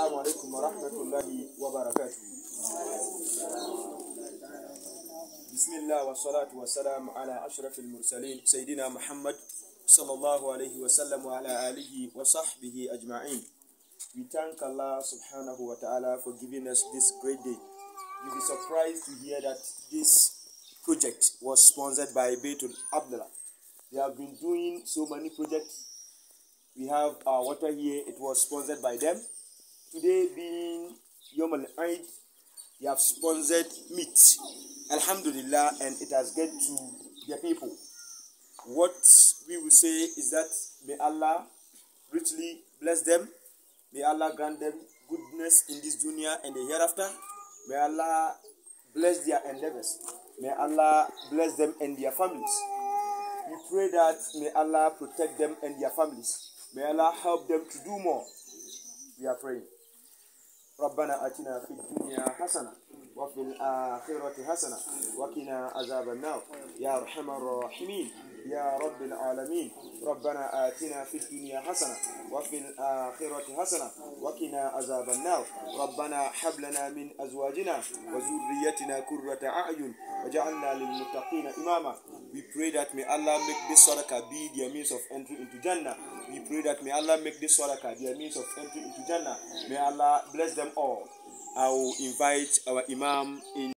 Assalamu alaikum wa rahmatullahi wa barakatuh. Bismillah wa salatu wa salam ala ashrafil mursalin Sayyidina Muhammad sallallahu alayhi wa sallam wa ala alihi wa sahbihi ajma'in. We thank Allah subhanahu wa ta'ala for giving us this great day. You'll be surprised to hear that this project was sponsored by Baitul Abdullah. They have been doing so many projects. We have our water here, it was sponsored by them. Today being Yom Al-Eid, they have sponsored meat, alhamdulillah, and it has get to their people. What we will say is that may Allah richly bless them, may Allah grant them goodness in this dunya and the hereafter, may Allah bless their endeavors, may Allah bless them and their families. We pray that may Allah protect them and their families. May Allah help them to do more. We are praying. ربنا آتنا في الدنيا حسنة وفي الآخرة حسنة وقنا عذاب النار يا أرحم الراحمين يا رب العالمين. ربنا آتنا في الدنيا حسنة وفي الآخرة حسنة وقنا عذاب النار. ربنا هب لنا من أزواجنا وذريتنا قرة أعين وجعلنا للمتقين إماما. We pray that may Allah make this sadaqah be their means of entry into Jannah. We pray that may Allah make this sadaqah their means of entry into Jannah. May Allah bless them all. I will invite our Imam in